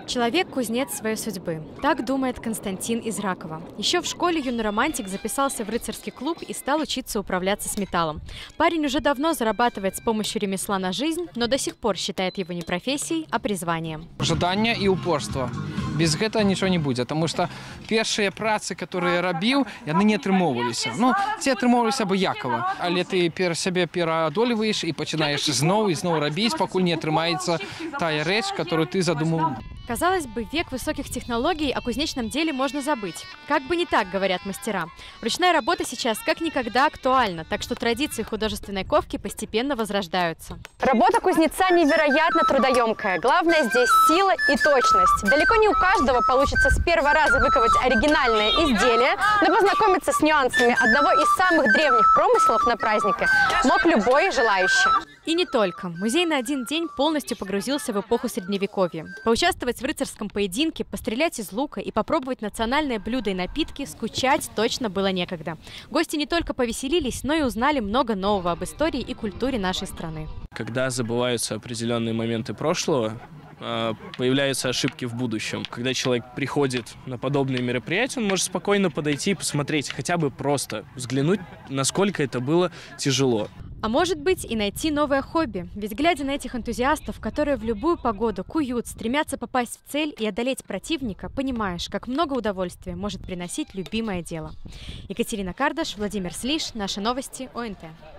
Человек – кузнец своей судьбы. Так думает Константин из Ракова. Еще в школе юный романтик записался в рыцарский клуб и стал учиться управляться с металлом. Парень уже давно зарабатывает с помощью ремесла на жизнь, но до сих пор считает его не профессией, а призванием. Ожидание и упорство. Без этого ничего не будет, потому что первые працы, которые я робил, они не атрымовывались. Ну, ці атрымовывались абыякова. Але ты себе переодолеваешь и начинаешь снова и снова робить, пока не атрымается тая речь, которую ты задумал. Казалось бы, век высоких технологий о кузнечном деле можно забыть. Как бы не так, говорят мастера. Ручная работа сейчас как никогда актуальна, так что традиции художественной ковки постепенно возрождаются. Работа кузнеца невероятно трудоемкая. Главное здесь сила и точность. Далеко не у каждого получится с первого раза выковать оригинальное изделие, но познакомиться с нюансами одного из самых древних промыслов на празднике мог любой желающий. И не только. Музей на один день полностью погрузился в эпоху Средневековья. Поучаствовать в рыцарском поединке, пострелять из лука и попробовать национальные блюда и напитки скучать точно было некогда. Гости не только повеселились, но и узнали много нового об истории и культуре нашей страны. Когда забываются определенные моменты прошлого, появляются ошибки в будущем. Когда человек приходит на подобные мероприятия, он может спокойно подойти и посмотреть, хотя бы просто взглянуть, насколько это было тяжело. А может быть и найти новое хобби. Ведь глядя на этих энтузиастов, которые в любую погоду куют, стремятся попасть в цель и одолеть противника, понимаешь, как много удовольствия может приносить любимое дело. Екатерина Кардаш, Владимир Слиш. Наши новости ОНТ.